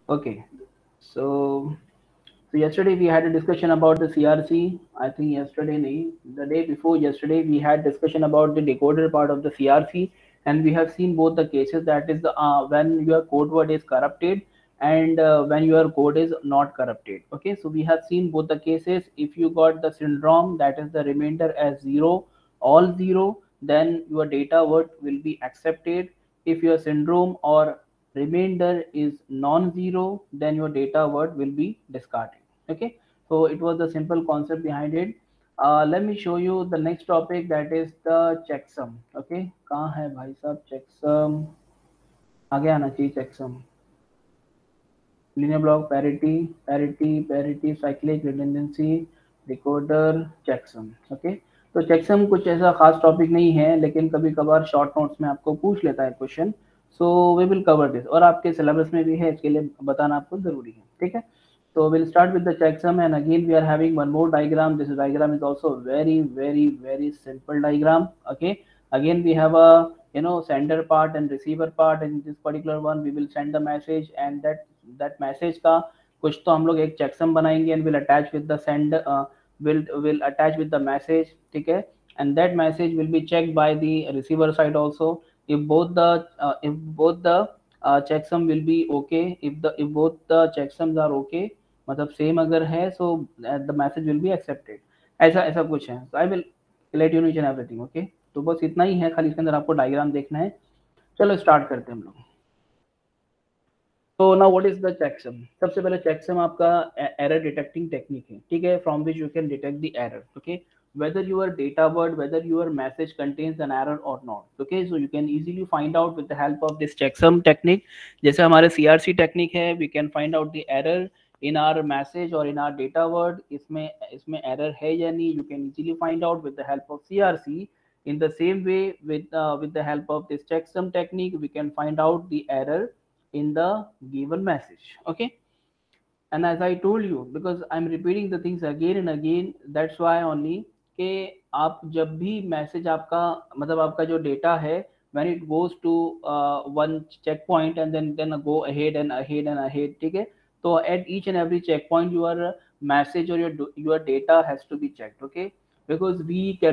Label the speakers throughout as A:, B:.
A: Okay, so yesterday we had a discussion about the CRC. I think yesterday, nahi, the day before yesterday, we had discussion about the decoder part of the CRC, and we have seen both the cases. That is the when your code word is corrupted and when your code is not corrupted. Okay, so we have seen both the cases. If you got the syndrome, that is the remainder as zero, all zero, then your data word will be accepted. If your syndrome or remainder is non-zero, then your data word will be discarded. Okay, so it was the simple concept behind it. Let me show you the next topic, that is the checksum. Okay, कहाँ है भाई साहब checksum? आगे आना चाहिए checksum. Linear block, parity, cyclic redundancy, decoder, checksum. Okay, तो checksum कुछ ऐसा खास टॉपिक नहीं है, लेकिन कभी कभार शॉर्ट नोट्स में आपको पूछ लेता है question. So we will cover this, और आपके सिलेबस में भी है, इसके लिए बताना आपको जरूरी है. ठीक है, so we'll start with the checksum, and again we are having one more diagram. This diagram is also very simple diagram. Okay, again we have a sender part and receiver part. In this particular one we will send the message, and that message का कुछ तो हम लोग एक checksum बनाएंगे and will attach with the send will attach with the message. ठीक है, and that message will be checked by the receiver side also. If both the checksum will be okay, if both the checksums are okay, मतलब same अगर है, so the message will be accepted. ऐसा ऐसा कुछ है. So I will let you know each and everything. Okay, तो बस इतना ही है, खाली इसके अंदर आपको डायग्राम देखना है. चलो स्टार्ट करते हैं हम लोग. तो now what is the checksum? सबसे पहले चेकसम आपका एरर डिटेक्टिंग टेक्निक है. ठीक है, from which you can detect the error. Okay, whether your data word, whether your message contains an error or not. Okay, so you can easily find out with the help of this checksum technique. जैसे हमारे CRC technique है, we can find out the error in our message or in our data word. इसमें error है या नहीं, you can easily find out with the help of CRC. In the same way, with the help of this checksum technique, we can find out the error in the given message. Okay, and as I told you, because I'm repeating the things again and again, that's why only कि आप जब भी message आपका मतलब आपका जो data है, when it goes to one checkpoint and then go ahead and ahead and ahead. ठीक है, तो at each and every checkpoint your message or your data has to be checked. Okay, because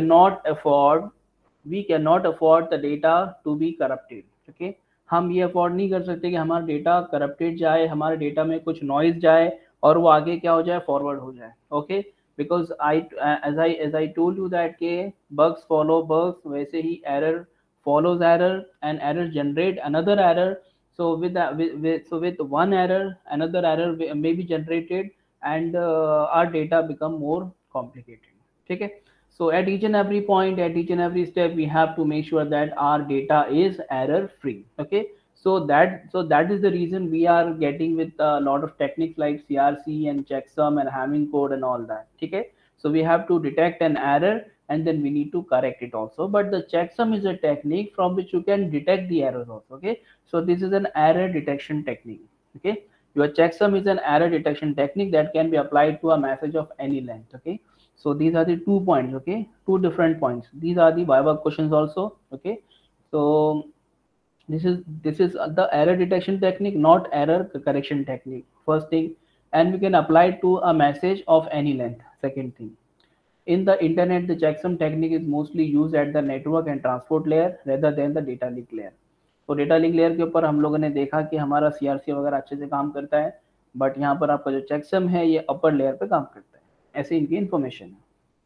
A: we cannot afford the data to be corrupted. Okay, हम ये afford नहीं कर सकते कि हमारा डेटा करप्टेड जाए, हमारे डेटा में कुछ नॉइज जाए और वो आगे क्या हो जाए, फॉरवर्ड हो जाए. Okay, because I told you that के बग्स फॉलो बग्स, वैसे ही error follows error and error generate another error. So with one error another error may be generated, and our data become more complicated. ठीक है, so at each and every point, at each and every step, we have to make sure that our data is error free. Okay, so that is the reason we are getting with a lot of techniques like CRC and checksum and Hamming code and all that. Okay, so we have to detect an error and then we need to correct it also. But the checksum is a technique from which you can detect the errors also. Okay, so this is an error detection technique. Okay, your checksum is an error detection technique that can be applied to a message of any length. Okay, so these are the 2 points. Okay, two different points. These are the viva questions also. Okay, so this is the error detection technique, not error correction technique. First thing, and we can apply it to a message of any length. Second thing, in the internet, the checksum technique is mostly used at the network and transport layer rather than the data link layer. तो data link layer के ऊपर हम लोगों ने देखा कि हमारा CRC वगैरह अच्छे से काम करता है, बट यहाँ पर आपका जो चेकसम है ये अपर लेयर पे काम करता है. ऐसे इनकी इन्फॉर्मेशन है.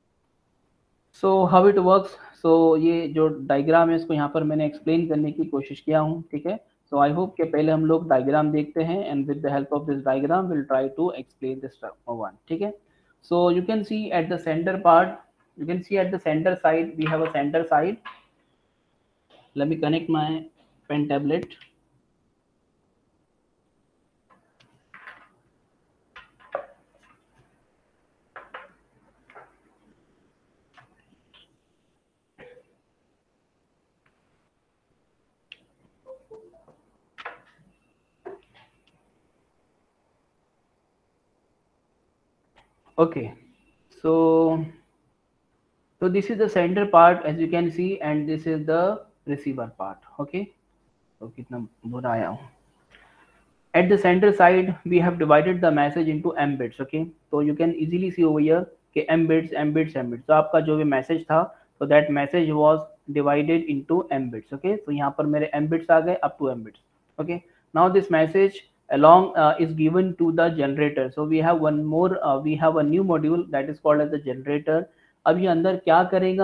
A: So how it works. So ये जो डायग्राम है इसको यहाँ पर मैंने एक्सप्लेन करने की कोशिश किया हूँ. ठीक है, सो आई होप कि पहले हम लोग डायग्राम देखते हैं and with the help of this diagram will try to explain this one. ठीक है, so you can see at the center part, you can see at the center side we have a center side. Let me connect my pen tablet. Okay, so this is the center part as you can see, and this is the receiver part. Okay, so कितना बुरा आया हूँ. At the center side, we have divided the message into m bits. Okay, so you can easily see over here कि m bits, m bits, m bits. तो आपका जो भी message था, so that message was divided into m bits. Okay, so यहाँ पर मेरे m bits आ गए up to m bits. Okay, now this message along is given to the generator. So we have one more, we have a new module that is called as the generator. अब ये अंदर क्या करेगा,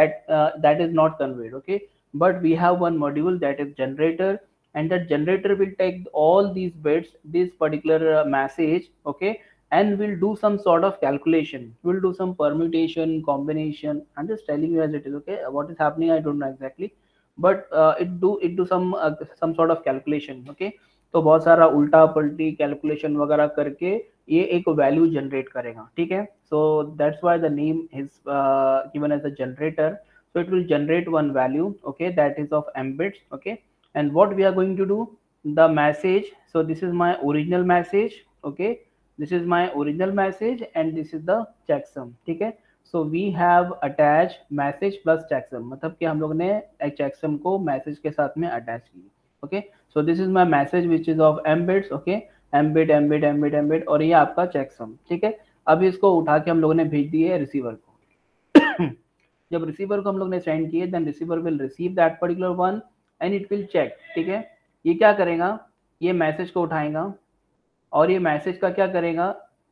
A: that is not conveyed. Okay, but we have one module that is generator, and that generator will take all these bits, this particular message, okay, and will do some sort of calculation, will do some permutation, combination. I'm just telling you as it is. Okay, what is happening I don't know exactly, but it do some sort of calculation. Okay, तो बहुत सारा उल्टा पलटी calculation वगैरह करके ये एक value generate करेगा. ठीक है, so that's why the name is given as a generator. So it will generate one value, okay, that is of m bits. Okay, and what we are going to do, the message, so this is my original message. Okay, this is my original message and this is the checksum. ठीक है, so we have attached message plus checksum, मतलब कि हम लोग ने checksum को message के साथ में attach की. Okay, so this is my message which is of m bits. Okay, m bit, m bit, m bit, m bit, और ये आपका checksum. ठीक है, अब इसको उठा के हम लोगों ने भेज दिए रिसीवर को. जब रिसीवर को हम लोग ने सेंड किए, then receiver will receive that particular one and it will check. ठीक है, ये क्या करेगा, ये मैसेज को उठाएगा और ये मैसेज का क्या करेगा,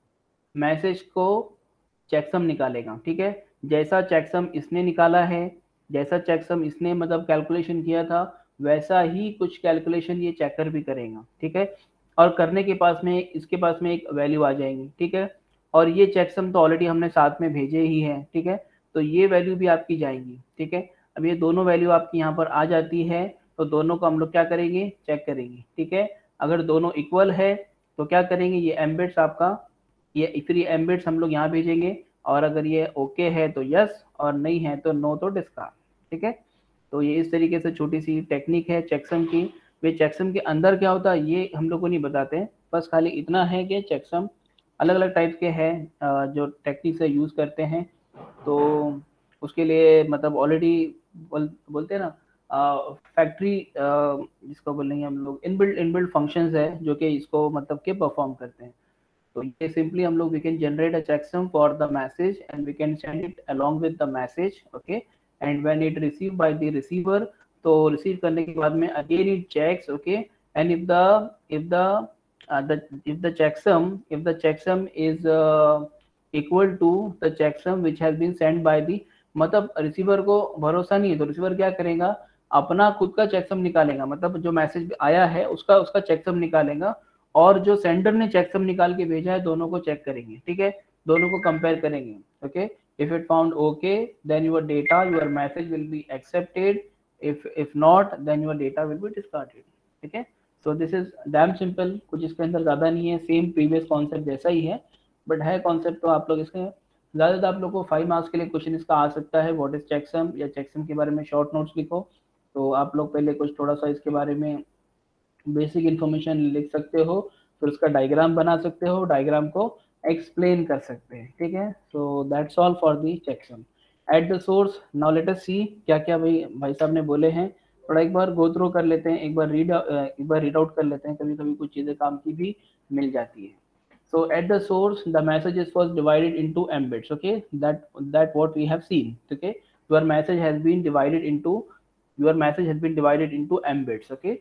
A: मैसेज को चेकसम निकालेगा. ठीक है, जैसा चेकसम इसने निकाला है, जैसा चेकसम इसने मतलब कैलकुलेशन किया था, वैसा ही कुछ कैलकुलेशन ये चेकर भी करेगा. ठीक है, और करने के पास में इसके पास में एक वैल्यू आ जाएंगी. ठीक है, और ये चेकसम तो ऑलरेडी हमने साथ में भेजे ही है. ठीक है, तो ये वैल्यू भी आपकी जाएंगी. ठीक है, अब ये दोनों वैल्यू आपकी यहाँ पर आ जाती है, तो दोनों को हम लोग क्या करेंगे, चेक करेंगे. ठीक है, अगर दोनों इक्वल है तो क्या करेंगे, ये एम बिट्स आपका, ये फिर ये एम बिट्स हम लोग यहाँ भेजेंगे, और अगर ये ओके है तो यस, और नहीं है तो नो, तो डिस्कार्ड. ठीक है, तो ये इस तरीके से छोटी सी टेक्निक है चेकसम की. वे चेकसम के अंदर क्या होता है ये हम लोग को नहीं बताते, बस खाली इतना है कि चेकसम अलग अलग टाइप के हैं जो टेक्निक से यूज़ करते हैं. तो उसके लिए मतलब ऑलरेडी बोलते हैं ना, फैक्ट्री जिसको बोलेंगे हम लोग, इनबिल्ट फंक्शंस है जो कि इसको मतलब के परफॉर्म करते हैं. तो ये सिंपली हम लोग we can generate a checksum for the message and we can send it along with the message. Okay, and when it receive by the receiver, तो रिसीव करने के बाद में again it checks. Okay, and if the checksum is equal to the checksum which has been sent by the, मतलब receiver को भरोसा नहीं है तो रिसीवर क्या करेगा, अपना खुद का चेकसम निकालेगा, मतलब जो मैसेज आया है उसका चेकसम निकालेगा, और जो सेंडर ने चेकसम निकाल के भेजा है दोनों को चेक करेंगे. ठीक है, दोनों को कंपेयर करेंगे. Okay, if it found okay then your data, your message will be accepted. if not then your data will be discarded. ठीक है, so this is damn simple, कुछ इसके अंदर ज़्यादा नहीं है, सेम प्रीवियस कॉन्सेप्ट जैसा ही है, बट है कॉन्सेप्ट. तो आप लोग इसके ज़्यादा आप लोग को 5 मार्क्स के लिए क्वेश्चन इसका आ सकता है, व्हाट इज चेकसम, या चेकसम के बारे में शॉर्ट नोट्स लिखो. तो आप लोग पहले कुछ थोड़ा सा इसके बारे में बेसिक इन्फॉर्मेशन लिख सकते हो, फिर उसका डायग्राम बना सकते हो, डायग्राम को एक्सप्लेन कर सकते हैं. ठीक है, so that's all for the checksum. At the source, now let us see क्या क्या भाई साहब ने बोले हैं, थोड़ा एक बार गो थ्रू कर लेते हैं, एक बार रीड आउट कर लेते हैं, कभी कभी कुछ चीज़ें काम की भी मिल जाती है. So at the source, the messages was divided into m bits. Okay, that what we have seen. Okay, your message has been divided into m bits. Okay.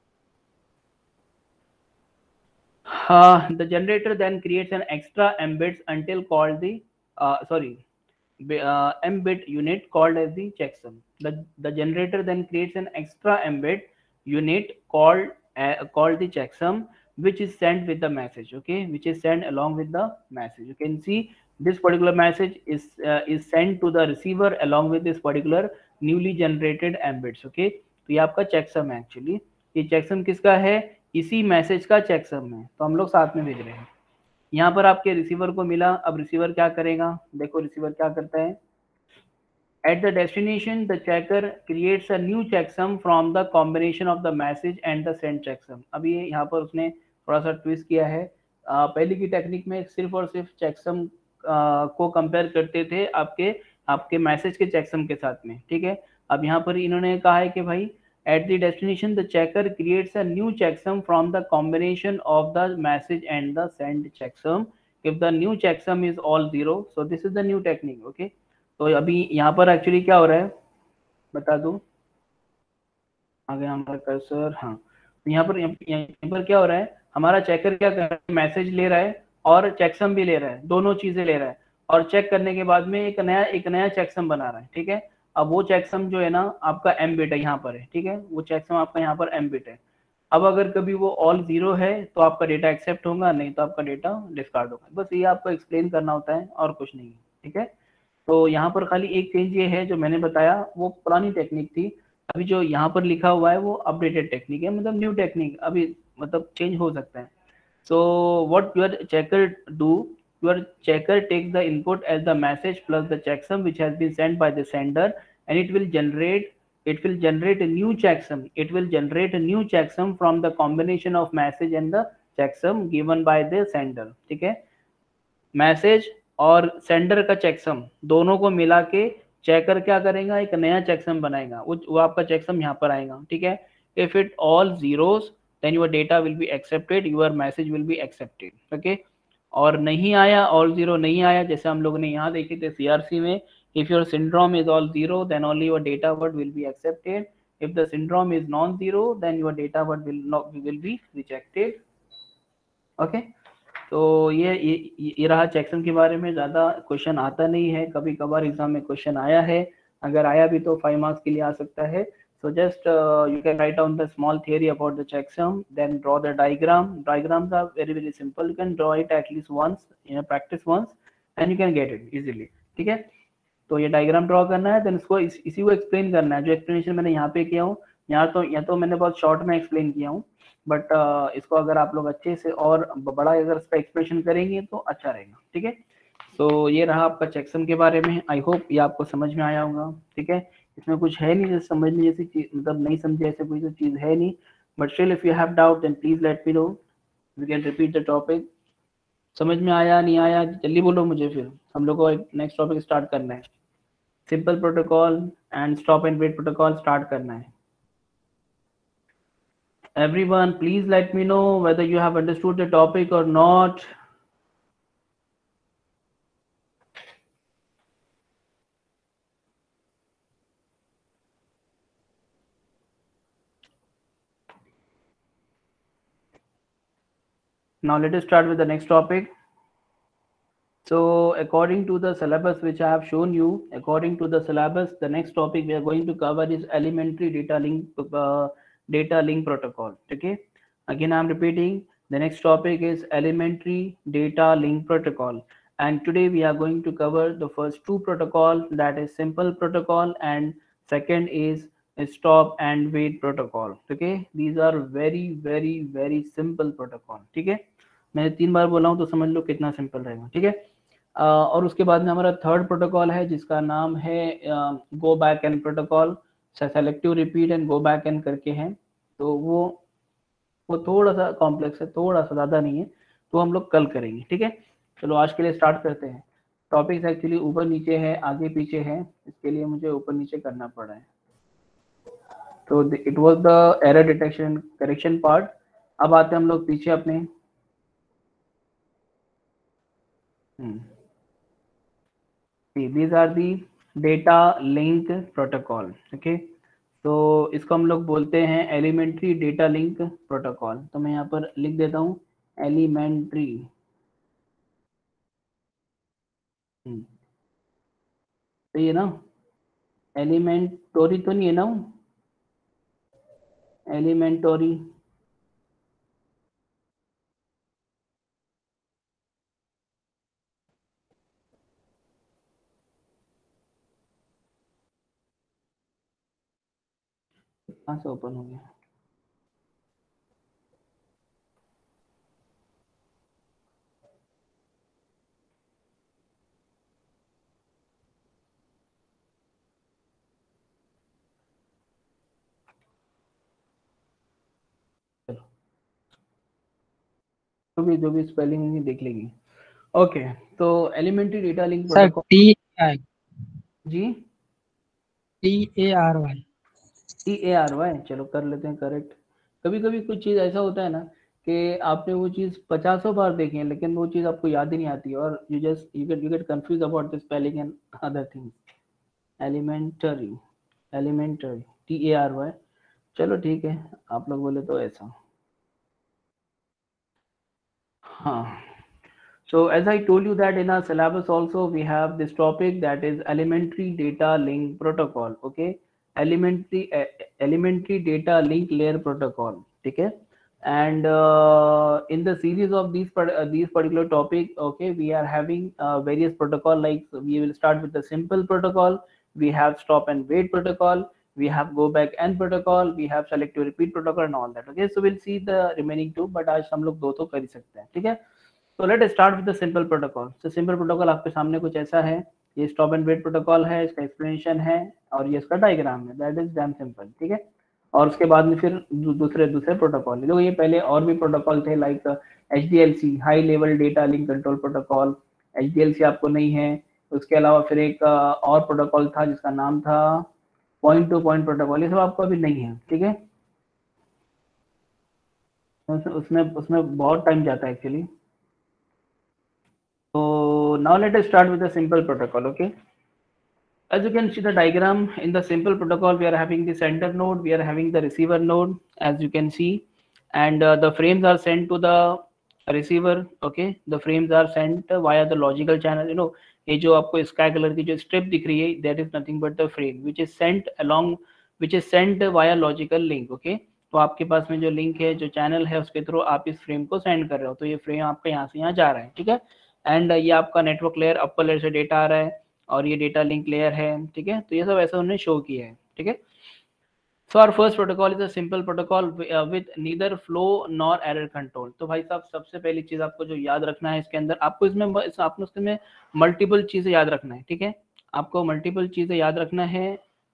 A: The generator then creates an extra m bits until called the m bit unit called as the checksum. The generator then creates an extra m bit unit called the checksum, which is sent with the message. Okay, which is sent along with the message. You can see this particular message is sent to the receiver along with this particular newly generated m bits. Okay, तो ये आपका checksum है actually. ये checksum किसका है, इसी message का checksum है, तो हम लोग साथ में भेज रहे हैं. यहाँ पर आपके रिसीवर को मिला, अब रिसीवर क्या करेगा, देखो रिसीवर क्या करता है. At the destination, the checker creates a new checksum from the combination of the message and the sent checksum. अभी यहाँ पर उसने थोड़ा सा ट्विस्ट किया है. पहले की टेक्निक में सिर्फ और सिर्फ चेकसम को कंपेयर करते थे आपके मैसेज के चेकसम के साथ में. ठीक है, अब यहाँ पर इन्होंने कहा है कि भाई At the destination, the checker creates a new checksum from the combination of the message and the send checksum. If the new checksum is all zero, so this is the new technique. Okay, तो अभी यहाँ पर actually क्या हो रहा है बता दूं, आगे हमारा कर्सर, हाँ, तो यहाँ पर क्या हो रहा है, हमारा चेकर क्या कर रहा है, मैसेज ले रहा है और चेकसम भी ले रहा है, दोनों चीजें ले रहा है, और चेक करने के बाद में एक नया चेकसम बना रहा है। ठीक है, अब वो चेकसम जो है ना आपका एम बिट है यहाँ पर है। ठीक है, वो चेकसम आपका यहाँ पर एम बिट है। अब अगर कभी वो ऑल जीरो है तो आपका डेटा एक्सेप्ट होगा, नहीं तो आपका डेटा डिस्कार्ड होगा। बस ये आपको एक्सप्लेन करना होता है और कुछ नहीं है। ठीक है, तो यहाँ पर खाली एक चेंज ये है, जो मैंने बताया वो पुरानी टेक्निक थी, अभी जो यहाँ पर लिखा हुआ है वो अपडेटेड टेक्निक है, मतलब न्यू टेक्निक, अभी मतलब चेंज हो सकता है। So what your checker do, your checker takes the input as the message plus the checksum which has been sent by the sender and it will generate a new checksum. It will generate a new checksum from the combination of message and the checksum given by the sender. ठीक है, message और sender का checksum दोनों को मिला के checker क्या करेगा, एक नया चेकसम बनाएगा, वो आपका चेकसम यहाँ पर आएगा। ठीक है, if it all zeros then your data will be accepted, your message will be accepted. Okay, और नहीं आया, ऑल जीरो नहीं आया, जैसे हम लोग ने यहाँ देखे थे सीआरसी में, if your syndrome is all zero then only your data word will be accepted, if the syndrome is non zero then your data word will be rejected. okay, तो ये रहा चेकसम के बारे में। ज़्यादा क्वेश्चन आता नहीं है, कभी कभार एग्जाम में क्वेश्चन आया है, अगर आया भी तो 5 मार्क्स के लिए आ सकता है। So just you can write down the small theory about the checksum, then draw the diagram. Diagrams are very simple, you can draw it at least once, practice once and you can get it easily. ठीक है, तो ये diagram draw करना है, then इसको इसी को explain करना है, जो एक्सप्लेनेशन मैंने यहाँ पे किया हूँ, यहाँ तो मैंने बहुत शॉर्ट में एक्सप्लेन किया हूँ, बट इसको अगर आप लोग अच्छे से और बड़ा अगर इस पर एक्सप्लेनेशन करेंगे तो अच्छा रहेगा। ठीक है, तो ये रहा आपका चेकसम के बारे में, आई होप ये आपको समझ में आया होगा। ठीक है, इसमें कुछ है नहीं जैसे समझने जैसी चीज, मतलब नहीं समझे ऐसे कोई तो चीज है नहीं, but still if you have doubt then please let me know, we can repeat the topic. समझ में आया नहीं आया जल्दी बोलो मुझे, फिर हम लोग को एक नेक्स्ट टॉपिक स्टार्ट करना है, simple protocol and stop and wait protocol start करना है। Everyone, please let me know whether you have understood the topic or not. Now let us start with the next topic. So according to the syllabus which I have shown you, according to the syllabus, the next topic we are going to cover is elementary data link protocol. Okay, again I am repeating, the next topic is elementary data link protocol, and today we are going to cover the first two protocols, that is simple protocol and second is stop and wait protocol. Okay, these are very simple protocol. ठीक है, मैंने 3 बार बोला हूँ तो समझ लो कितना simple रहेगा। ठीक है, और उसके बाद में हमारा थर्ड प्रोटोकॉल है जिसका नाम है go back N protocol, selective repeat and go back N करके है, तो वो थोड़ा सा कॉम्प्लेक्स है, थोड़ा सा, ज़्यादा नहीं है, तो हम लोग कल करेंगे। ठीक है, चलो आज के लिए स्टार्ट करते हैं। टॉपिक्स एक्चुअली ऊपर नीचे है, आगे पीछे है, इसके लिए मुझे ऊपर नीचे करना पड़ा है। तो it was the error detection correction part. अब आते हैं हम लोग पीछे अपने, these are the data link protocol. okay, तो इसको हम लोग बोलते हैं एलिमेंट्री डेटा लिंक प्रोटोकॉल। तो मैं यहाँ पर लिख देता हूँ एलिमेंट्री, तो ये ना एलिमेंटोरी तो नहीं है ना, एलिमेंटोरी, कहाँ से ओपन हो गया? जो भी स्पेलिंग होगी देख लेगी। ओके, तो एलिमेंट्री डेटा लिंक प्रोटोकॉल, जी TARY, TARY, चलो कर लेते हैं करेक्ट। कभी कभी कुछ चीज़ ऐसा होता है ना कि आपने वो चीज़ 50 बार देखी है लेकिन वो चीज़ आपको याद ही नहीं आती और you get confuse about the spelling and other things. Elementary, elementary, TARY, चलो ठीक है, आप लोग बोले तो ऐसा। हाँ, so as I told you that in our syllabus also we have this topic that is elementary data link protocol, okay, elementary data link layer protocol, ठीक है। And in the series of these particular topic, okay, we are having various protocol, like we will start with the simple protocol, we have stop and wait protocol, we have go back and protocol, we have select to repeat protocol and all that, okay। So we'll see the remaining two, but आज हम लोग दो तो कर ही सकते हैं, ठीक है। तो let start with the simple protocol. तो सिंपल प्रोटोकॉल आपके सामने कुछ ऐसा है, ये स्टॉप एंड वेट प्रोटोकॉल है, इसका एक्सप्लेनेशन है और ये इसका डायग्राम है, दैट इज डैम सिंपल, ठीक है। और उसके बाद में फिर दूसरे दूसरे प्रोटोकॉल, देखो ये पहले और भी प्रोटोकॉल थे, like HDLC, high level data link control protocol. HDLC आपको नहीं है। उसके अलावा फिर एक और प्रोटोकॉल था जिसका नाम था पॉइंट टू पॉइंट प्रोटोकॉल, ये सब आपको अभी नहीं है, ठीक है। उसमें उसमें बहुत टाइम जाता है actually. So now let us start with the simple protocol, okay. As you can see the diagram, in the simple protocol we are having the sender node, we are having the receiver node, as you can see, and the frames are sent to the receiver, okay. The frames are sent via the logical channel, you know, ये जो आपको sky colour की जो strip दिख रही है, that is nothing but the frame which is sent along, which is sent via logical link, okay। तो आपके पास में जो लिंक है, जो चैनल है, उसके थ्रू आप इस फ्रेम को सेंड कर रहे हो, तो ये फ्रेम आपका यहाँ से यहाँ जा रहा है, ठीक है। एंड ये आपका नेटवर्क लेयर, अपर लेयर से डेटा आ रहा है और ये डेटा लिंक लेयर है, ठीक है। तो ये सब ऐसा उन्होंने शो किया है, ठीक है। So our first protocol is a simple protocol with neither flow nor error control. तो भाई साहब सबसे पहली चीज आपको जो याद रखना है इसके अंदर, आपको इसमें मल्टीपल चीजें याद रखना है, ठीक है। आपको मल्टीपल चीजें याद रखना है,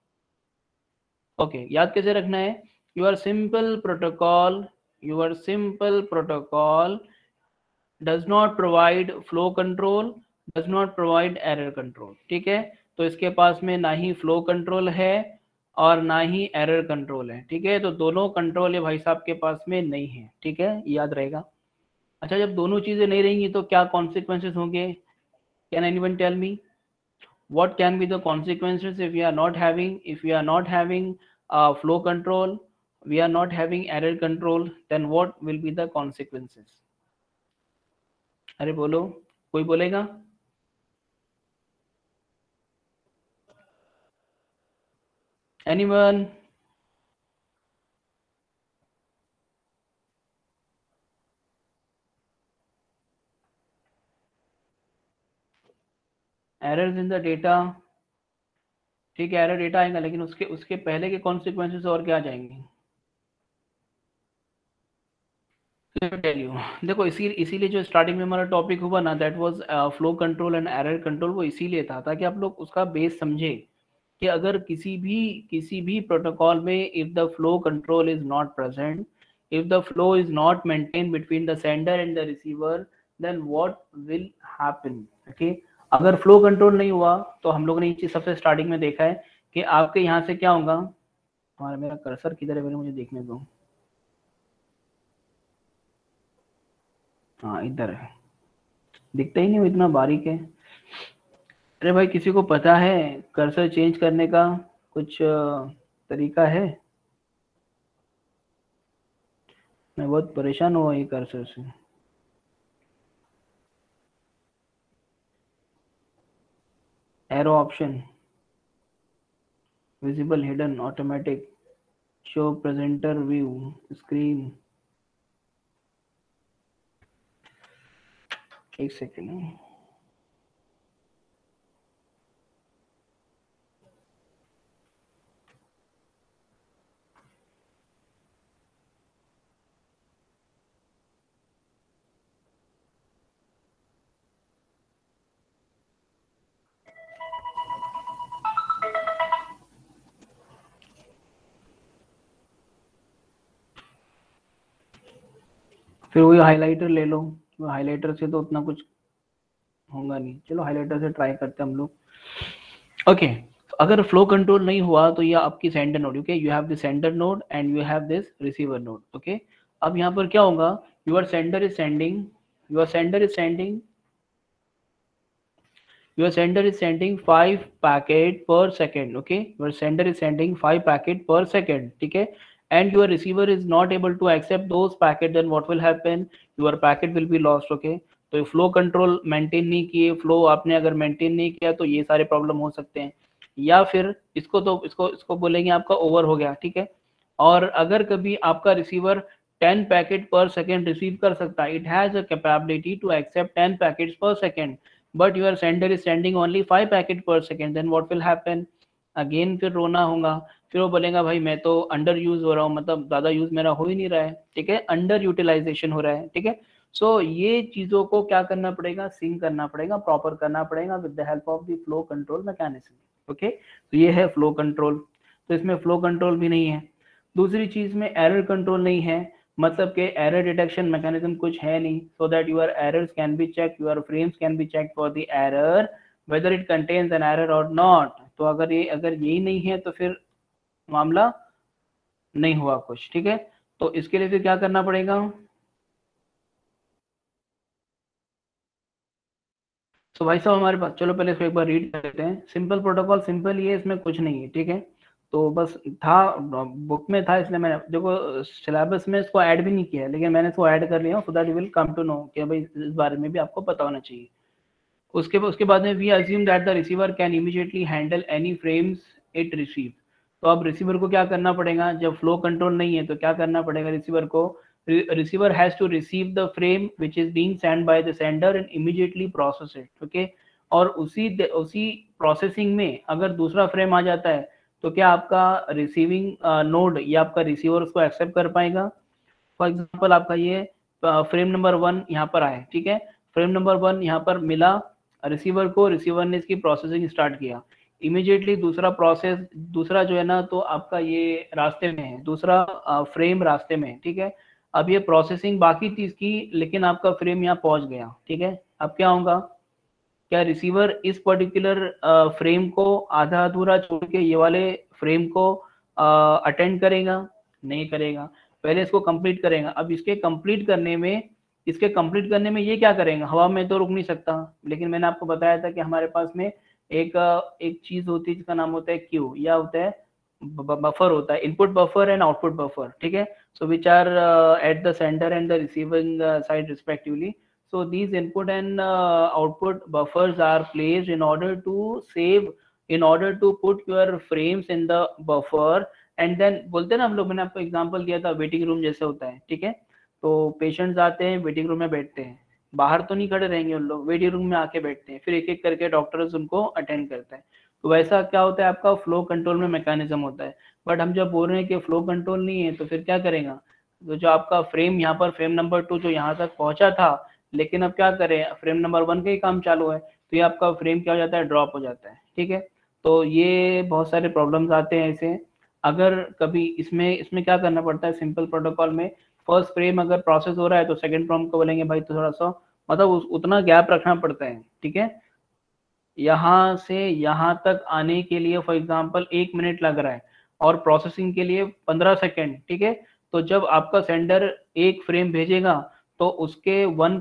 A: ओके। याद कैसे रखना है? Your simple protocol, your simple protocol does not provide flow control, does not provide error control, ठीक है। तो इसके पास में ना ही फ्लो कंट्रोल है और ना ही एरर कंट्रोल है, ठीक है। तो दोनों कंट्रोल ये भाई साहब के पास में नहीं है, ठीक है, याद रहेगा। अच्छा, जब दोनों चीजें नहीं रहेंगी तो क्या कॉन्सिक्वेंसेस होंगे? Can anyone tell me what can be the consequences if we are not having, if we are not having flow control, we are not having error control, then what will be the consequences? अरे बोलो, कोई बोलेगा? Anyone? Errors in the data, ठीक है, error data आएगा, लेकिन उसके उसके पहले के कॉन्सिक्वेंसेस और क्या जाएंगे? टेल यू, देखो इसीलिए जो स्टार्टिंग में हमारा टॉपिक हुआ ना, that was flow control and error control, वो इसीलिए था ताकि आप लोग उसका बेस समझे कि अगर किसी भी प्रोटोकॉल में if the flow control is not present, if the flow is not maintain between the sender and the receiver, then what will happen, okay. अगर फ्लो कंट्रोल नहीं हुआ तो हम लोग ने ये चीज सबसे स्टार्टिंग में देखा है कि आपके यहाँ से क्या होगा, हमारा मेरा कर्सर किधर है, पहले मुझे देखने दो, हाँ इधर है, दिखता ही नहीं, वो इतना बारीक है। अरे भाई, किसी को पता है कर्सर चेंज करने का कुछ तरीका है? मैं बहुत परेशान हुआ ये कर्सर से। Arrow option, visible, hidden, automatic, show presenter view, screen, एक सेकेंड। फिर वही हाइलाइटर ले लो, हाइलाइटर से तो उतना कुछ होगा नहीं, चलो हाइलाइटर से ट्राई करते हैं हम लोग, ओके। अगर फ्लो कंट्रोल नहीं हुआ तो ये आपकी sender node, okay, you have the sender node and you have this receiver node, okay. अब यहाँ पर क्या होगा, your sender is sending, your sender is sending, your sender is sending 5 packet per second, okay, your sender is sending 5 packet per second, ठीक है, and your receiver is not able to accept those packet, then what will happen, your packet will be lost, okay। तो flow control maintain नहीं किए, flow आपने अगर maintain नहीं किया तो ये सारे प्रॉब्लम हो सकते हैं, या फिर इसको तो इसको बोलेंगे आपका ओवर हो गया, ठीक है। और अगर कभी आपका receiver 10 packet per second receive कर सकता है, it has a capability to accept 10 packets per second, but your sender is sending only 5 packet per second, then what will happen, again फिर रोना होगा, फिर वो बोलेगा भाई मैं तो अंडर यूज हो रहा हूँ, मतलब ज़्यादा यूज मेरा हो ही नहीं रहा है, ठीक है, अंडर यूटिलाइजेशन हो रहा है, ठीक है। सो ये चीज़ों को क्या करना पड़ेगा, सिंक करना पड़ेगा, प्रॉपर करना पड़ेगा with the help of the flow control mechanism, okay. तो ये है फ्लो कंट्रोल, तो इसमें फ्लो कंट्रोल भी नहीं है। दूसरी चीज़ में एरर कंट्रोल नहीं है, मतलब कि एरर डिटेक्शन मैकेनिज्म कुछ है नहीं, so that your errors can be check, your frames can be check for the error whether it contains an error or not. तो अगर यही नहीं है तो फिर मामला नहीं हुआ कुछ, ठीक है। तो इसके लिए फिर क्या करना पड़ेगा, तो भाई साहब हमारे पास, चलो पहले इसको एक बार रीड कर लेते हैं। सिंपल प्रोटोकॉल सिंपल ही है, इसमें कुछ नहीं है, ठीक है। तो बस था, बुक में था इसलिए मैंने, देखो सिलेबस में इसको ऐड भी नहीं किया है, लेकिन मैंने इसको ऐड कर लिया so that you will come to know कि भाई इस बारे में भी आपको पता होना चाहिए। उसके बाद में we assume that the receiver can immediately handle any frames it receive. तो अब रिसीवर को क्या करना पड़ेगा, जब फ्लो कंट्रोल नहीं है तो क्या करना पड़ेगा रिसीवर को, receiver has to receive the frame which is being send by the sender and immediately process it, okay. और उसी प्रोसेसिंग में अगर दूसरा फ्रेम आ जाता है तो क्या आपका रिसीविंग नोड या आपका रिसीवर उसको एक्सेप्ट कर पाएगा। फॉर एग्जाम्पल आपका ये फ्रेम नंबर 1 यहाँ पर आए, ठीक है, फ्रेम नंबर 1 यहाँ पर मिला रिसीवर को, रिसीवर ने इसकी प्रोसेसिंग स्टार्ट किया, इमीडिएटली दूसरा जो है ना, तो आपका ये रास्ते में है, दूसरा फ्रेम रास्ते में है, ठीक है। अब ये प्रोसेसिंग बाकी थी इसकी, लेकिन आपका फ्रेम यहाँ पहुंच गया, ठीक है। अब क्या होगा, क्या रिसीवर इस पर्टिकुलर फ्रेम को आधा अधूरा छोड़ के ये वाले फ्रेम को अटेंड करेगा, नहीं करेगा, पहले इसको कंप्लीट करेगा। अब इसके कंप्लीट करने में ये क्या करेगा, हवा में तो रुक नहीं सकता, लेकिन मैंने आपको बताया था कि हमारे पास में एक चीज होती है जिसका नाम होता है क्यू, या होता है बफर, होता है input buffer and output buffer, ठीक है। So which are at the sender and the receiving side respectively. So these input and output buffers are placed in order to put your frames in the buffer, and then बोलते हैं ना हम लोग, मैंने आपको example दिया था waiting room जैसे होता है, ठीक है। तो पेशेंट्स आते हैं वेटिंग रूम में बैठते हैं, बाहर तो नहीं खड़े रहेंगे उन लोग, वेटिंग रूम में आके बैठते हैं, फिर एक एक करके डॉक्टर्स उनको अटेंड करता है। तो वैसा क्या होता है, आपका फ्लो कंट्रोल में मैकेनिज्म होता है। बट हम जब बोल रहे हैं कि फ्लो कंट्रोल नहीं है तो फिर क्या करेगा, तो जो आपका फ्रेम यहाँ पर फ्रेम नंबर 2 जो यहाँ तक पहुंचा था, लेकिन अब क्या करें, फ्रेम नंबर 1 का ही काम चालू है, तो ये आपका फ्रेम क्या हो जाता है, ड्रॉप हो जाता है, ठीक है। तो ये बहुत सारे प्रॉब्लम्स आते हैं ऐसे। अगर कभी इसमें क्या करना पड़ता है, सिंपल प्रोटोकॉल में फर्स्ट फ्रेम अगर प्रोसेस हो रहा है तो सेकंड फ्रेम को बोलेंगे भाई तो थोड़ा सा मतलब उतना गैप रखना पड़ता है, ठीक है। यहाँ से यहाँ तक आने के लिए फॉर एग्जांपल 1 मिनट लग रहा है और प्रोसेसिंग के लिए 15 सेकेंड, ठीक है। तो जब आपका सेंडर एक फ्रेम भेजेगा तो उसके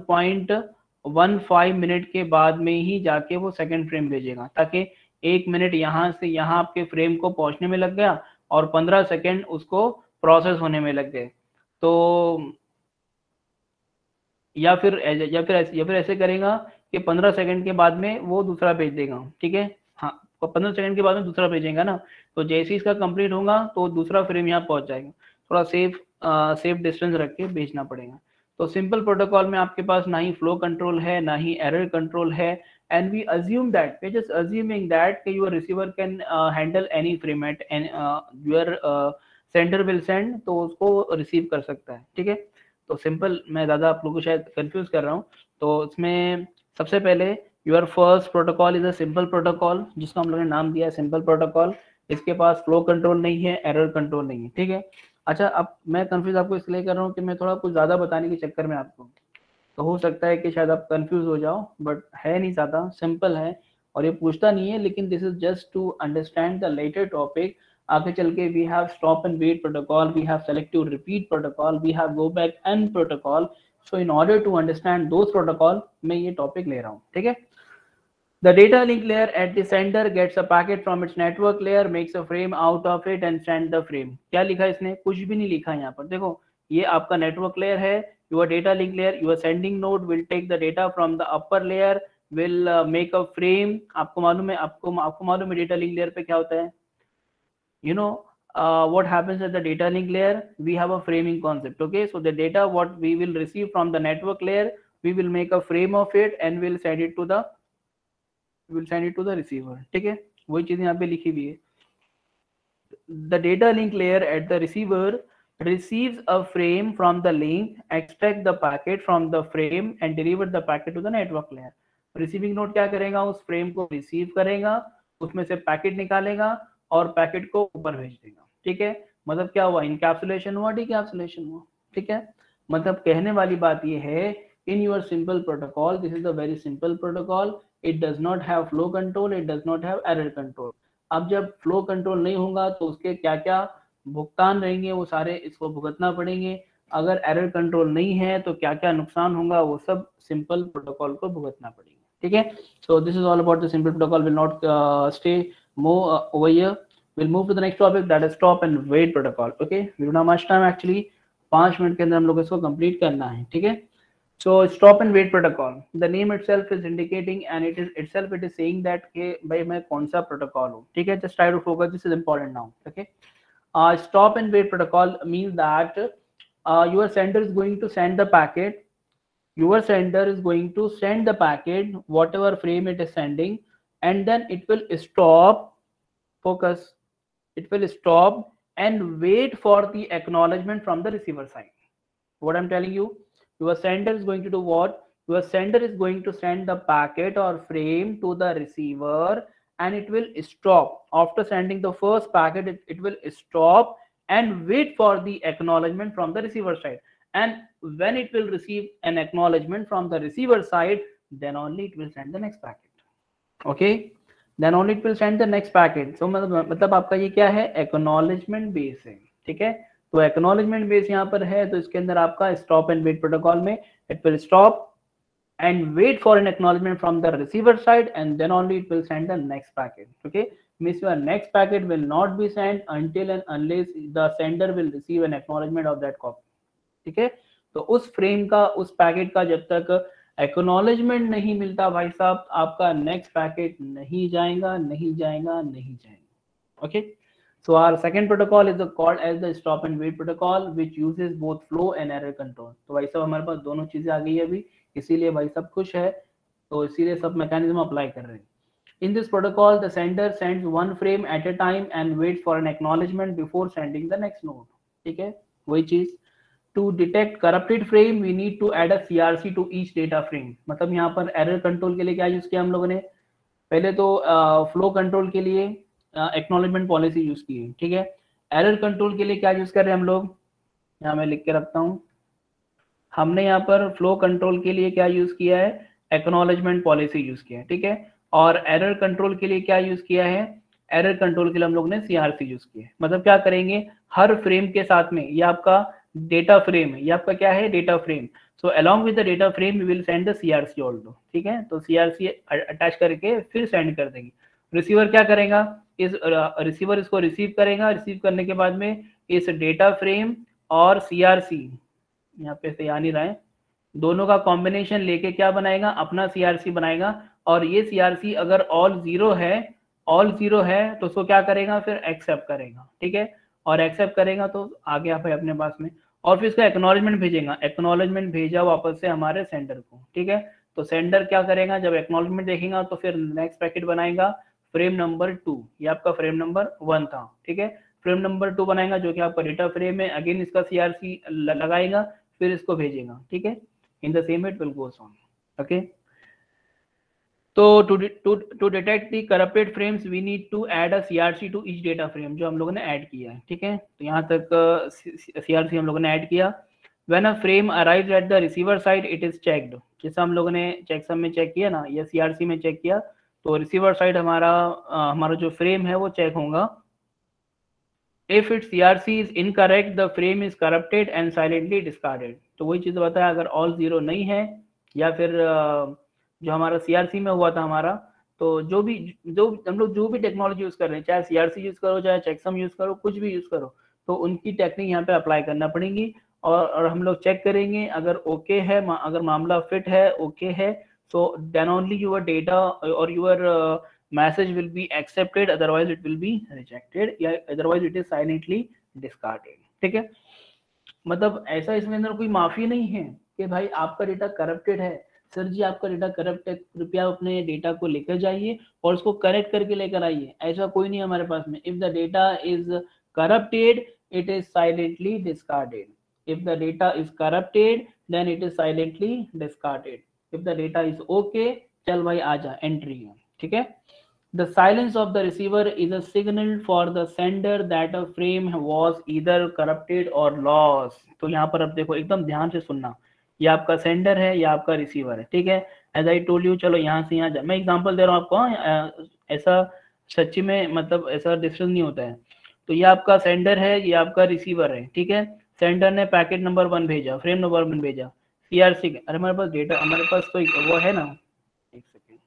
A: 1.15 मिनट के बाद में ही जाके वो सेकंड फ्रेम भेजेगा, ताकि 1 मिनट यहाँ से यहाँ आपके फ्रेम को पहुंचने में लग गया और 15 सेकेंड उसको प्रोसेस होने में लग गए। तो या फिर ऐसे करेगा कि 15 सेकंड के बाद में वो दूसरा भेज देगा, ठीक है। हाँ, तो 15 सेकंड के बाद में दूसरा भेजेगा ना, तो जैसे ही इसका कंप्लीट होगा तो दूसरा फ्रेम यहाँ पहुंच जाएगा। थोड़ा सेफ डिस्टेंस रख के भेजना पड़ेगा। तो सिंपल प्रोटोकॉल में आपके पास ना ही फ्लो कंट्रोल है ना ही एरर कंट्रोल है, and we assume that, we just assuming that कि your receiver can handle any frame at your sender will send, तो उसको रिसीव कर सकता है, ठीक है। तो सिंपल, मैं ज़्यादा आप लोगों को शायद कंफ्यूज कर रहा हूँ। तो इसमें सबसे पहले your first protocol is a simple protocol, जिसको हम लोगों ने नाम दिया है सिंपल प्रोटोकॉल। इसके पास फ्लो कंट्रोल नहीं है, एरर कंट्रोल नहीं है, ठीक है। अच्छा, अब मैं कंफ्यूज आपको इसलिए कर रहा हूँ कि मैं थोड़ा कुछ ज़्यादा बताने के चक्कर में आपको, तो हो सकता है कि शायद आप कंफ्यूज हो जाओ, बट है नहीं, ज़्यादा सिंपल है। और ये पूछता नहीं है, लेकिन this is just to understand the latter topic. आगे चल के we have stop and wait protocol, we have selective repeat protocol, we have go back and protocol. So in order to understand those protocol मैं ये topic ले रहा हूँ, ठीक है। The data link layer at the sender gets a packet from its network layer, makes a frame out of it and send the frame। क्या लिखा है इसने? कुछ भी नहीं लिखा है यहाँ पर। देखो ये आपका नेटवर्क लेयर है, your data link layer, your sending node will take the data from the upper layer, will make a frame। आपको मालूम है, आपको मालूम है data link layer पे क्या होता है? You know what happens at the data link layer? We have a framing concept, okay? So the data what we will receive from the network layer, we will make a frame of it and will send it to the receiver, ठीक है। वही चीज यहाँ पे लिखी हुई है। The data link layer at the receiver receives a frame from the link, extract the packet from the frame and deliver the packet to the network layer। Receiving node क्या करेगा? उस फ्रेम को रिसीव करेगा, उसमें से packet निकालेगा और packet को ऊपर भेज देगा, ठीक है। मतलब क्या हुआ? इनकैप्सुलेशन हुआ, डिकैप्सुलेशन हुआ, ठीक है। मतलब कहने वाली बात ये है, in your simple protocol, this is a very simple protocol, it does not have flow control, it does not have error control। अब जब फ्लो कंट्रोल नहीं होगा तो उसके क्या क्या भुगतान रहेंगे वो सारे इसको भुगतना पड़ेंगे। अगर एरर कंट्रोल नहीं है तो क्या क्या नुकसान होगा वो सब सिंपल प्रोटोकॉल को भुगतना पड़ेंगे, ठीक है। So this is all about the simple protocol, will not stay more over here, will move to the next topic, that is stop and wait protocol. Okay, we don't have much time actually, 5 minute के अंदर हम लोग इसको complete करना है, ठीक है। So stop and wait protocol, the name itself is indicating and it is saying that के भाई मैं कौन सा प्रोटोकॉल हूँ, ठीक है। Just try to focus, this is important now, okay। Stop and wait protocol means that your sender is going to send the packet, whatever frame it is sending, and then it will stop, focus, it will stop and wait for the acknowledgement from the receiver side। What I'm telling you, your sender is going to do what? Your sender is going to send the packet or frame to the receiver and it will stop. After sending the first packet, it will stop and wait for the acknowledgement from the receiver side. And when it will receive an acknowledgement from the receiver side, then only it will send the next packet. Okay? Then only it will send the next packet. So मतलब आपका ये क्या है? Acknowledgement base है, ठीक है। तो acknowledgement base यहाँ पर है, तो इसके अंदर आपका स्टॉप एंड वेट प्रोटोकॉल में it will stop and wait for an acknowledgement from the receiver side and then only it will send the next packet, okay. Means your next packet will not be send until and unless the sender will receive an acknowledgement of that copy, ठीक है। तो उस frame का, उस packet का जब तक acknowledgement नहीं मिलता भाई साहब, आपका नेक्स्ट पैकेट नहीं जाएगा, okay. So our second protocol is called as the stop and wait protocol, which uses both flow and error control। तो भाई साहब हमारे पास दोनों चीजें आ गई है अभी, इसीलिए भाई साहब खुश है, तो इसीलिए सब मैकेनिज्म अप्लाई कर रहे हैं। In this protocol, the sender sends one frame at a time and waits for an acknowledgement before sending the next node, ठीक है। वही चीज, to detect corrupted frame, we need to add a CRC to each data frame। मतलब यहाँ पर error control के लिए क्या यूज किया हम लोगों ने? पहले तो flow control के लिए एक्नॉलेजमेंट पॉलिसी यूज की है, ठीक है। एरर कंट्रोल के लिए क्या यूज कर रहे हैं हम लोग? यहाँ मैं लिख के रखता हूँ, हमने यहाँ पर फ्लो कंट्रोल के लिए क्या यूज किया है? एक्नॉलेजमेंट पॉलिसी यूज किया है, ठीक है। और एरर कंट्रोल के लिए क्या यूज किया है? एरर कंट्रोल के लिए हम लोग ने CRC यूज किया है। मतलब क्या करेंगे, हर फ्रेम के साथ में, ये आपका डेटा फ्रेम है, ये आपका क्या है? Data frame. So along with the data frame we will send the CRC also, ठीक है। तो CRC अटैच करके फिर सेंड कर देंगे। रिसीवर क्या करेगा? इस रिसीवर इसको रिसीव करेगा, रिसीव करने के बाद में इस डेटा फ्रेम और CRC, यहाँ पे से आ नहीं रहा है, दोनों का कॉम्बिनेशन लेके क्या बनाएगा? अपना CRC बनाएगा। और ये CRC अगर ऑल जीरो है तो उसको क्या करेगा? फिर एक्सेप्ट करेगा, ठीक है। और एक्सेप्ट करेगा तो आ गया भाई अपने पास में, और फिर इसका एक्नॉलेजमेंट भेजेगा। एक्नॉलेजमेंट भेजा वापस से हमारे सेंडर को, ठीक है। तो सेंडर क्या करेगा? जब एक्नॉलेजमेंट देखेगा तो फिर नेक्स्ट पैकेट बनाएगा फ्रेम नंबर 2, ये आपका फ्रेम नंबर 1 था, ठीक है। फ्रेम नंबर 2 बनाएगा जो कि आपका डेटा फ्रेम है, अगेन इसका CRC लगाएगा, फिर इसको भेजेगा, ठीक है। In the same it will goes on, okay. तो to detect the corrupted frames we need to add a CRC to each data frame, जो हम लोगों ने ऐड किया है, ठीक है। तो यहाँ तक CRC हम लोगों ने ऐड किया। When a frame arrives at the receiver side, it is checked। जैसा हम लोगों ने चेकसम में चेक किया ना, या CRC में चेक किया, तो रिसीवर साइड हमारा जो फ्रेम है वो चेक होगा। If it CRC is incorrect the frame is corrupted and silently discarded. तो वही चीज बताया, अगर ऑल जीरो नहीं है या फिर जो हमारा CRC में हुआ था हमारा, तो जो हम लोग जो भी टेक्नोलॉजी यूज कर रहे हैं, चाहे CRC यूज करो चाहे चेकसम यूज करो, कुछ भी यूज करो, तो उनकी टेक्निक यहाँ पे अप्लाई करना पड़ेगी। और हम लोग चेक करेंगे अगर ओके है, अगर मामला फिट है, ओके है, so then only your data और your message will be accepted, otherwise it will be rejected या otherwise it is silently discarded। ठीक है, मतलब ऐसा इसमें अंदर कोई माफी नहीं है कि भाई आपका डेटा करप्टेड है, सर जी आपका डेटा करप्ट है, कृपया अपने डेटा को लेकर जाइए और उसको करेक्ट करके लेकर आइए, ऐसा कोई नहीं हमारे पास में। If the data is corrupted it is silently discarded, if the data is corrupted then it is silently discarded, if the data is okay चल भाई आजा एंट्री है। ठीक है, the silence of the receiver is a signal for the sender that a frame was either corrupted or lost। तो यहाँ पर अब देखो एकदम ध्यान से सुनना, ये आपका सेंडर है या आपका रिसीवर है। ठीक है, एज आई टोल्ड यू, चलो यहाँ से यहाँ मैं एग्जांपल दे रहा हूँ आपको, ऐसा सच्ची में मतलब ऐसा डिफरेंस नहीं होता है। तो ये आपका सेंडर है, ये आपका रिसीवर है। ठीक है, सेंडर ने पैकेट नंबर 1 भेजा, फ्रेम नंबर 1 भेजा, CRC, अरे हमारे पास डेटा, हमारे पास तो वो है ना, एक सेकेंड,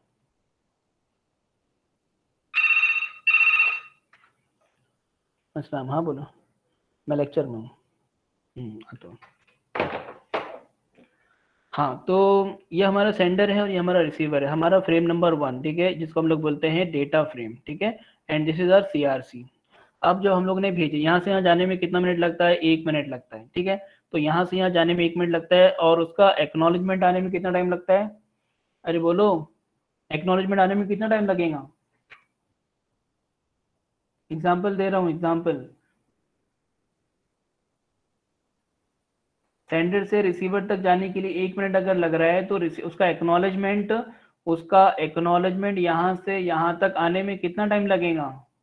A: अस्सलाम, हाँ बोलो, मैं लेक्चर में हूँ। तो हाँ, तो ये हमारा सेंडर है और ये हमारा रिसीवर है, हमारा फ्रेम नंबर 1, ठीक है, जिसको हम लोग बोलते हैं डेटा फ्रेम। ठीक है, and this is our CRC। अब जो हम लोग ने भेजे, यहाँ से यहाँ जाने में कितना मिनट लगता है, 1 मिनट लगता है। ठीक है, तो यहाँ से यहाँ जाने में 1 मिनट लगता है, और उसका एक्नॉलेजमेंट आने में कितना टाइम लगता है, अरे बोलो, एक्नॉलेजमेंट आने में कितना टाइम लगेगा? एग्जाम्पल दे रहा हूँ, एग्जाम्पल, सेंडर से रिसीवर तक जाने के लिए 1 मिनट अगर लग रहा है, तो उसका एक्नॉलेजमेंट यहाँ से यहाँ तक आने में कितना टाइम लगेगा?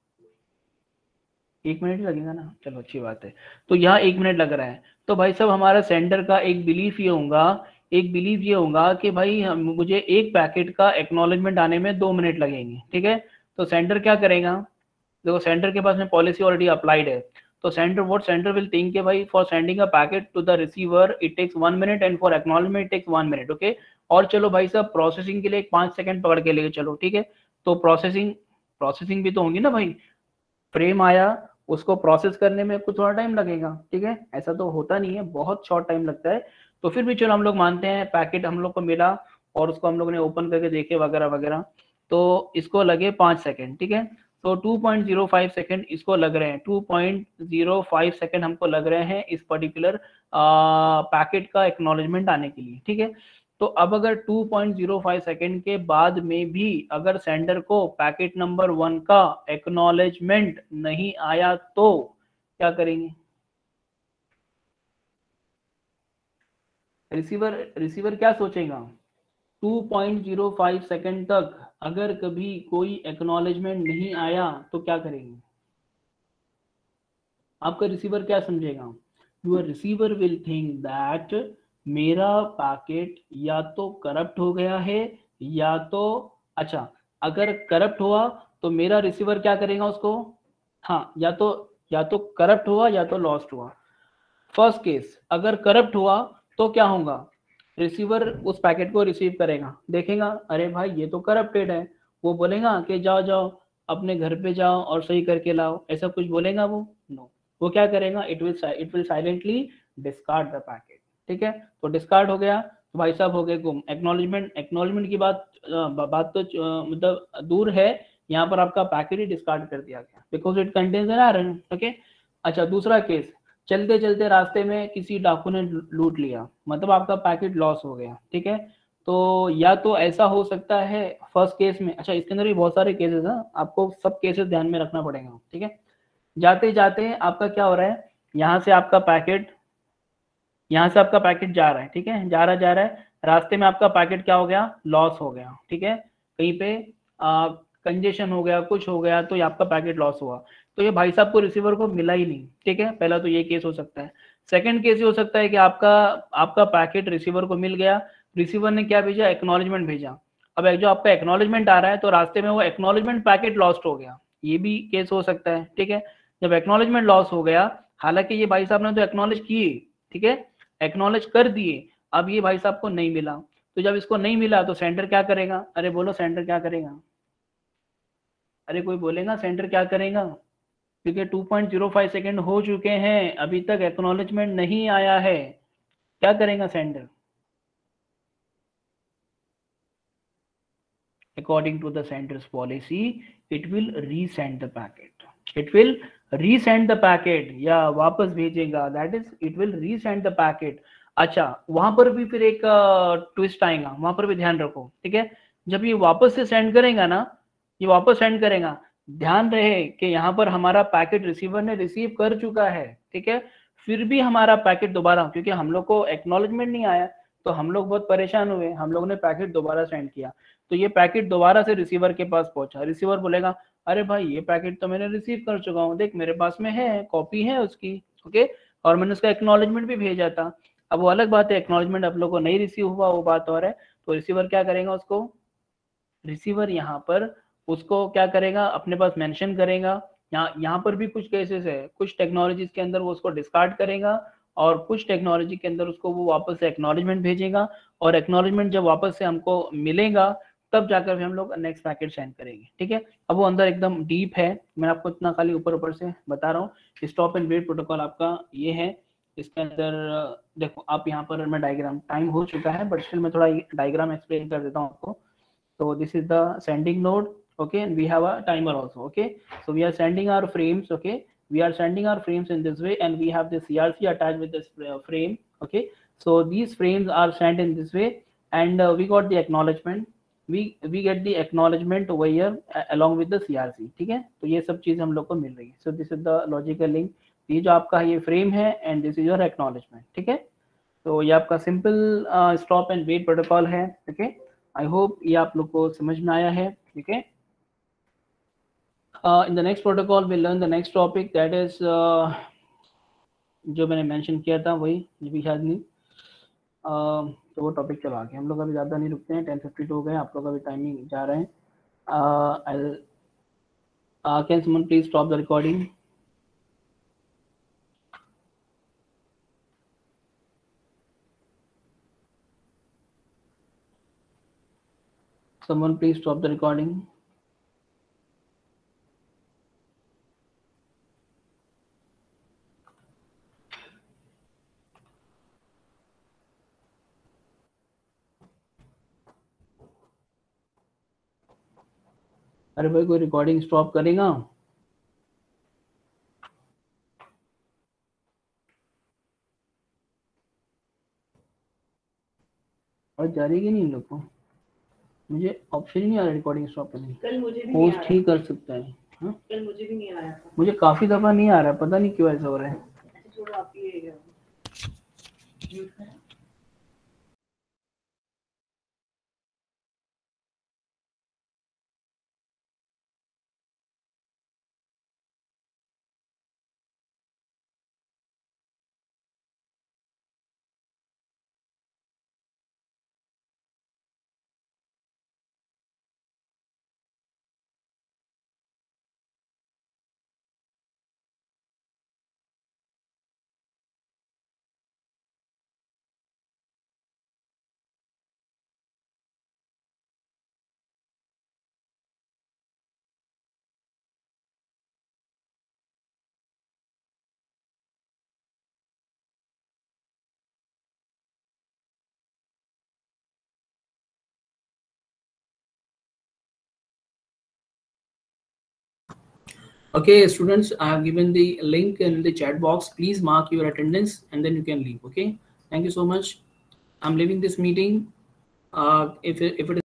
A: 1 मिनट ही लगेगा ना, चलो अच्छी बात है। तो यहाँ 1 मिनट लग रहा है, तो भाई साहब हमारा सेंडर का एक बिलीफ ये होगा कि भाई मुझे एक पैकेट का एक्नॉलेजमेंट आने में 2 मिनट लगेंगे। ठीक है, तो सेंडर क्या करेगा, देखो सेंडर के पास में पॉलिसी ऑलरेडी अप्लाइड है, तो सेंडर विल थिंक के भाई for sending a packet to the receiver it takes 1 minute and for acknowledgement it takes 1 minute. Okay, और चलो भाई साहब प्रोसेसिंग के लिए 5 सेकंड पकड़ के लेके चलो। ठीक है, तो प्रोसेसिंग भी तो होंगी ना भाई, फ्रेम आया, उसको प्रोसेस करने में कुछ थोड़ा टाइम लगेगा। ठीक है, ऐसा तो होता नहीं है, बहुत शॉर्ट टाइम लगता है। तो फिर भी चलो हम लोग मानते हैं पैकेट हम लोग को मिला और उसको हम लोग ने ओपन करके देखे वगैरह वगैरह, तो इसको लगे 5 सेकंड। ठीक है, तो 2.05 सेकंड इसको लग रहे हैं, 2.05 सेकंड हमको लग रहे हैं इस पर्टिकुलर पैकेट का एक्नॉलेजमेंट आने के लिए। ठीक है, तो अब अगर 2.05 सेकंड के बाद में भी अगर सेंडर को पैकेट नंबर 1 का एक्नॉलेजमेंट नहीं आया तो क्या करेंगे? रिसीवर क्या सोचेगा? 2.05 सेकंड तक अगर कभी कोई एक्नॉलेजमेंट नहीं आया तो क्या करेंगे? आपका रिसीवर क्या समझेगा? Your receiver will think that मेरा पैकेट या तो करप्ट हो गया है या तो, अच्छा अगर करप्ट हुआ तो मेरा रिसीवर क्या करेगा उसको, हाँ या तो करप्ट हुआ या तो लॉस्ट हुआ। फर्स्ट केस अगर करप्ट हुआ तो क्या होगा, रिसीवर उस पैकेट को रिसीव करेगा, देखेगा अरे भाई ये तो करप्टेड है, वो बोलेगा कि जाओ जाओ अपने घर पे जाओ और सही करके लाओ, ऐसा कुछ बोलेगा वो? नो, वो क्या करेगा, it will silently discard the packet. ठीक है, तो डिस्कार्ड हो गया तो भाई साहब हो गए गुम। एक्नॉलेजमेंट की बात तो मतलब दूर है, यहाँ पर आपका पैकेट ही डिस्कार्ड कर दिया गया because it contains an error. Okay, अच्छा दूसरा केस, चलते चलते रास्ते में किसी डाकू ने लूट लिया, मतलब आपका पैकेट लॉस हो गया। ठीक है, तो या तो ऐसा हो सकता है फर्स्ट केस में, अच्छा इसके अंदर भी बहुत सारे केसेस हैं, आपको सब केसेस ध्यान में रखना पड़ेगा। ठीक है, जाते जाते आपका क्या हो रहा है, यहाँ से आपका पैकेट जा रहा है। ठीक है, जा रहा है, रास्ते में आपका पैकेट क्या हो गया, लॉस हो गया। ठीक है, कहीं पे कंजेशन हो गया, कुछ हो गया, तो ये आपका पैकेट लॉस हुआ, तो ये भाई साहब को रिसीवर को मिला ही नहीं। ठीक है, पहला तो ये केस हो सकता है। सेकंड केस ये हो सकता है कि आपका पैकेट रिसीवर को मिल गया, रिसीवर ने क्या भेजा, एक्नॉलेजमेंट भेजा। अब जो आपका एक्नॉलेजमेंट आ रहा है तो रास्ते में वो एक्नॉलेजमेंट पैकेट लॉस्ट हो गया, ये भी केस हो सकता है, ठीक है। जब एक्नॉलेजमेंट लॉस हो गया, हालांकि ये भाई साहब ने तो एक्नॉलेज किए, ठीक है, एक्नॉलेज कर दिए, अब ये भाई साहब को नहीं मिला, तो जब इसको नहीं मिला तो सेंटर क्या करेगा? अरे बोलो सेंटर क्या करेगा? अरे कोई बोलेगा सेंटर क्या करेगा? क्योंकि 2.05 सेकेंड हो चुके हैं, अभी तक एक्नॉलेजमेंट नहीं आया है, क्या करेगा sender? According to the center's policy, it will resend the packet. It will resend the packet, या वापस भेजेगा, that is it will resend the packet. अच्छा, वहां पर भी फिर एक ट्विस्ट आएगा, वहां पर भी ध्यान रखो, ठीक है। जब ये वापस से सेंड करेगा ना, ये वापस सेंड करेगा, ध्यान रहे कि यहाँ पर हमारा पैकेट रिसीवर ने रिसीव कर चुका है, ठीक है, फिर भी हमारा पैकेट दोबारा, क्योंकि हम लोग को एक्नॉलेजमेंट नहीं आया तो हम लोग बहुत परेशान हुए, हम लोग ने पैकेट दोबारा सेंड किया, तो ये पैकेट दोबारा से रिसीवर के पास पहुंचा, रिसीवर बोलेगा अरे भाई ये पैकेट तो मैंने रिसीव कर चुका हूँ, देख मेरे पास में है, कॉपी है उसकी, ओके, और मैंने उसका एक्नॉलेजमेंट भी भेजा था। अब वो अलग बात है, एक्नॉलेजमेंट आप लोग को नहीं रिसीव हुआ, वो बात और है, तो रिसीवर क्या करेगा, उसको रिसीवर यहाँ पर उसको क्या करेगा, अपने पास मेंशन करेगा। यहाँ पर भी कुछ केसेस है, कुछ टेक्नोलॉजीज के अंदर वो उसको डिस्कार्ड करेगा और कुछ टेक्नोलॉजी के अंदर उसको वो वापस से एक्नॉलेजमेंट भेजेगा, और एक्नॉलेजमेंट जब वापस से हमको मिलेगा तब जाकर भी हम लोग नेक्स्ट पैकेट सेंड करेंगे, ठीक है। अब वो अंदर एकदम डीप है, मैं आपको इतना खाली ऊपर ऊपर से बता रहा हूँ। स्टॉप एंड वेट प्रोटोकॉल आपका ये है, इसके अंदर देखो आप यहाँ पर मैं डायग्राम, टाइम हो चुका है बट स्टिल मैं थोड़ा डायग्राम एक्सप्लेन कर देता हूँ आपको। So this is the sending node, okay, and we have a timer also, okay. So we are sending our frames, okay, we are sending our frames in this way, and we have the CRC attached with this frame, okay. So these frames are sent in this way, and we got the acknowledgement, we get the acknowledgement over here along with the CRC, ठीक है। तो ये सब चीज़ हम लोग को मिल रही है। So this is the logical link, ये जो आपका ये फ्रेम है and this is your acknowledgement, ठीक है। तो ये आपका simple stop and wait protocol है, ओके। आई होप ये आप लोग को समझ में आया है, ठीक है। In the next protocol will learn the next topic, that is जो मैंने मेंशन किया था वही, भी शायद नहीं, तो वो टॉपिक चलो आगे, हम लोग अभी ज़्यादा नहीं रुकते हैं, 10:52 हो गए, आप लोग अभी टाइमिंग जा रहे हैं। Can someone please stop the recording? Someone please stop the recording. अरे भाई कोई रिकॉर्डिंग स्टॉप करेगा? और जा रही है कि नहीं लोग को? मुझे ऑप्शन ही नहीं आ रहा रिकॉर्डिंग स्टॉप करने। कल मुझे भी नहीं आ रहा। ठीक कर सकता है। हाँ? कल मुझे भी नहीं आया था। मुझे काफी दफा नहीं आ रहा है, पता नहीं क्यों ऐसा हो रहा है। थोड़ा आप ये Okay, students, I have given the link in the chat box. Please mark your attendance and then you can leave. Okay, thank you so much. I'm leaving this meeting. If it is